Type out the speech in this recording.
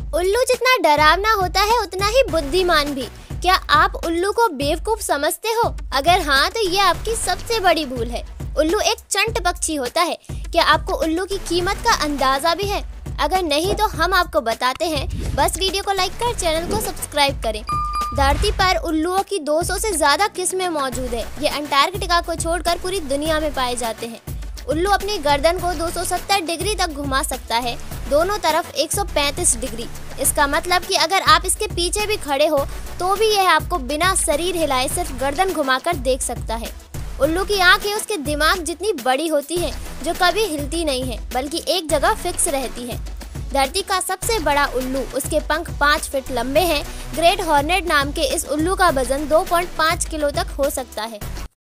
उल्लू जितना डरावना होता है उतना ही बुद्धिमान भी। क्या आप उल्लू को बेवकूफ समझते हो? अगर हाँ तो ये आपकी सबसे बड़ी भूल है। उल्लू एक चंट पक्षी होता है। क्या आपको उल्लू की कीमत का अंदाजा भी है? अगर नहीं तो हम आपको बताते हैं। बस वीडियो को लाइक कर चैनल को सब्सक्राइब करें। धरती पर उल्लुओं की 200 से ज्यादा किस्में मौजूद है। ये अंटार्कटिका को छोड़कर पूरी दुनिया में पाए जाते हैं। उल्लू अपनी गर्दन को 270 डिग्री तक घुमा सकता है, दोनों तरफ 135 डिग्री। इसका मतलब कि अगर आप इसके पीछे भी खड़े हो तो भी यह आपको बिना शरीर हिलाए सिर्फ गर्दन घुमाकर देख सकता है। उल्लू की आंखें उसके दिमाग जितनी बड़ी होती हैं, जो कभी हिलती नहीं है बल्कि एक जगह फिक्स रहती है। धरती का सबसे बड़ा उल्लू, उसके पंख 5 फीट लंबे हैं। ग्रेट हॉर्नेट नाम के इस उल्लू का वजन 2.5 किलो तक हो सकता है।